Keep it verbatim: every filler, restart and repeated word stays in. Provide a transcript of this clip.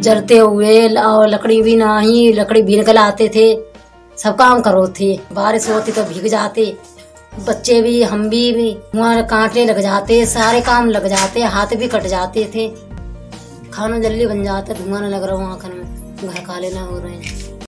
जलते हुए और लकड़ी भी नहीं, लकड़ी भी निकल आते थे, सब काम करो थे। बारिश होती तो भीग जाते, बच्चे भी हम भी, भी वहाँ कांटे लग जाते, सारे काम लग जाते, हाथ भी कट जाते थे। खाना जल्दी बन जाता, धुआं न लग रहा आँखन में, घर काले ना हो रहे हैं।